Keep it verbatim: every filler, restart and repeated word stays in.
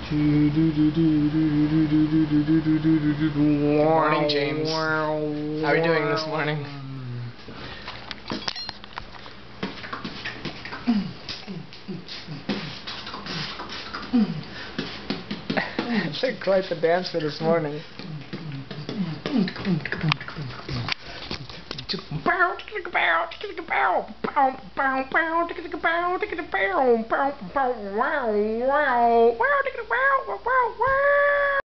Morning, James. How are you doing this morning? It's quite the dance for this morning. Bow, bow, bow, bow, bow, bow, bow, bow, bow, wow, wow, wow, wow, wow, wow, wow.